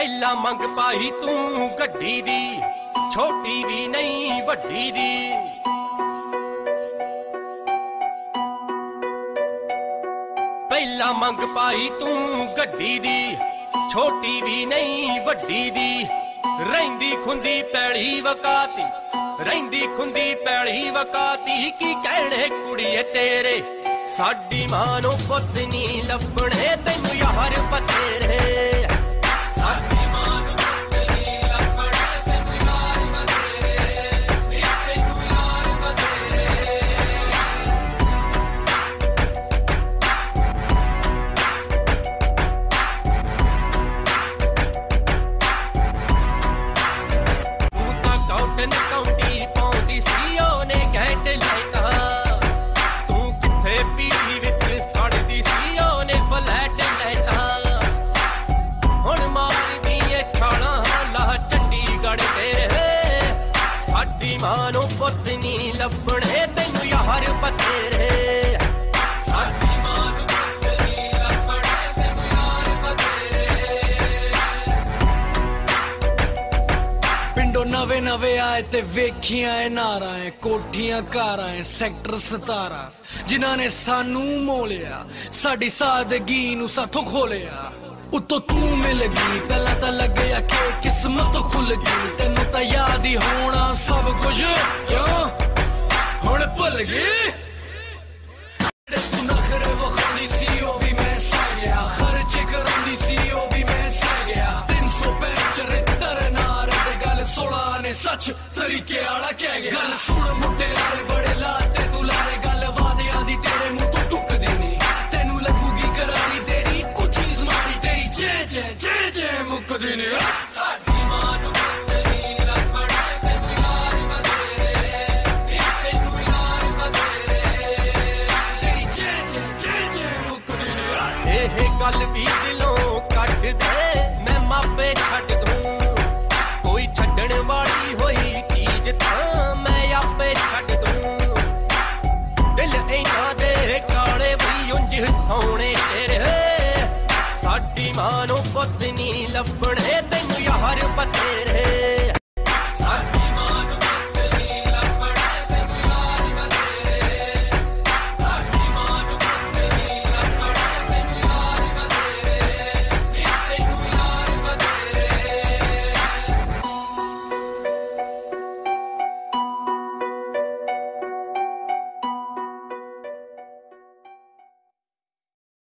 ਪਹਿਲਾਂ ਮੰਗ ਪਾਈ ਤੂੰ ਗੱਡੀ ਦੀ, ਛੋਟੀ ਵੀ ਨਹੀਂ ਵੱਡੀ ਦੀ। ਪਹਿਲਾਂ ਮੰਗ ਪਾਈ ਤੂੰ ਗੱਡੀ ਦੀ, ਛੋਟੀ ਵੀ ਨਹੀਂ ਵੱਡੀ ਦੀ। ਰਹਿੰਦੀ ਖੁੰਦੀ ਪੈਲੀ ਵਕਾਤੀ, ਰਹਿੰਦੀ ਖੁੰਦੀ ਪੈਲੀ ਵਕਾਤੀ। ਕੀ ਕਹਿਣੇ ਕੁੜੀਏ ਤੇਰੇ, ਸਾਡੀ ਮਾਂ ਨੂੰ ਪੁੱਤ ਨੀ ਲੱਭਣੇ ਤੈਨੂੰ ਯਾਰ ਬਥੇਰੇ। ਸਾਡੀ ਮਾਂ ਨੂੰ ਪੁੱਤ ਨੀ ਲੱਭਣੇ ਤੈਨੂੰ ਯਾਰ ਬਥੇਰੇ, ਤੈਨੂੰ ਯਾਰ ਬਥੇਰੇ। ਤੂੰ ਤਾਂ ਕਾਉਂਟਨ ਕਾਉਂਟੀ ਪਾਉਂਦੀ ਸੀ ਉਹਨੇ ਘੈਂਟ ਲੈਤਾ। ਤੂੰ ਕਿੱਥੇ ਪੀੜੀ ਵਿੱਚ ਸੜਦੀ ਸੀ ਉਹਨੇ ਫਲੈਟ ਲੈਤਾ। ਹੁਣ ਮਾਰਦੀ ਏ ਛਾਲਾਂ ਲਾ ਚੰਡੀਗੜ੍ਹ ਤੇਰੇ। ਸਾਡੀ ਮਾਂ ਨੂੰ ਪੁੱਤ ਨੀ ਲੱਭਣੇ ਤੈਨੂੰ ਯਾਰ ਬਥੇਰੇ। ਸਾਡੀ ਮਾਂ ਨੂੰ ਪੁੱਤ ਨੀ ਲੱਭਣੇ ਤੈਨੂੰ ਯਾਰ ਬਥੇਰੇ। ਪਿੰਡੋਂ ਨਵੇਂ ਨਵੇਂ ਆਏ ਤੇ ਵੇਖੀਆਂ ਏ ਨਾਰਾਂ ਏ, ਕੋਠੀਆਂ ਕਾਰਾਂ ਏ, ਸੈਕਟਰ 17 ਜਿਨ੍ਹਾਂ ਨੇ ਸਾਨੂੰ ਮੋਲਿਆ, ਸਾਡੀ ਸਾਦਗੀ ਨੂੰ ਸਾਥੋਂ ਖੋਲਿਆ। ਉੱਤੋਂ ਤੂੰ ਮਿਲ ਗਈ, ਪਹਿਲਾਂ ਤਾਂ ਲੱਗਿਆ ਕਿ ਕਿਸਮਤ ਖੁੱਲ ਗਈ। ਤੈਨੂੰ ਤਾਂ ਯਾਦ ਹੀ ਹੋਣਾ ਸਭ ਕੁਝ, ਕਿਉਂ ਹੁਣ ਭੁੱਲ ਗਈ। ਤੂੰ ਨਖਰੇ ਵਖਾਉਂਦੀ ਸੀ ਉਹ ਵੀ ਮੈਂ ਸਹਿ ਗਿਆ, ਖਰਚੇ ਕਰਾਉਂਦੀ ਸੀ ਉਹ ਵੀ ਮੈਂ ਸਹਿ ਗਿਆ। 365 ਰਿੱਤਰ ਨਾਰ ਤੇ ਗੱਲ 16 ਨੇ ਸੱਚ ਤਰੀਕੇ ਵਾਲਾ ਕਹਿ ਗਿਆ। ਗੱਲ ਸੁਣ ਮੁਟਿਆਰੇ ਬੜੇ ਲਾਤੇ ਤੂੰ ਲਾਰੇ, ਗੱਲ ਵਾਦਿਆਂ ਦੀ ਤੇਰੇ ਮੂੰਹ ਤੋਂ ਟੁੱਕਦੀ ਨੀ। ਤੈਨੂੰ ਲੱਗੂਗੀ ਕਰਾਰੀ ਤੇਰੀ ਕੁਝ ਚੀਜ਼ ਮਾੜੀ, ਤੇਰੀ ਜੈ ਜੈ ਜੈ ਜੈ ਮੁੱਕਦੀ ਨੀ। ਸਾਡੀ ਮਾਂ ਨੂੰ ਪੁੱਤ ਨੀ ਲੱਭਣੇ ਤੈਨੂੰ ਯਾਰ ਬਥੇਰੇ, ਤੈਨੂੰ ਯਾਰ ਬਥੇਰੇ। ਤੇਰੀ ਜੈ ਜੈ ਜੈ ਜੈ ਮੁੱਕਦੀ ਨੀ। ਇਹ ਗੱਲ ਵੀ ਦਿਲੋਂ ਕੱਢ ਦੇ, ਮੈਂ ਮਾਪੇ ਛੱਡ ਦੂੰ। ਕੋਈ ਛੱਡਣ ਵਾਲੀ ਹੋਈ ਚੀਜ਼ ਤਾਂ ਮੈਂ ਆਪੇ ਛੱਡ ਦੂੰ। ਦਿਲ ਇਹਨਾਂ ਦੇ ਕਾਲੇ ਵੀ ਉਂਝ ਸੋਹਣੇ ਤੇਰੇ। ਸਾਡੀ ਮਾਂ ਨੂੰ ਪੁੱਤ ਨੀ ਲੱਭਣੇ ਤੈਨੂੰ ਯਾਰ ਬਥੇਰੇ।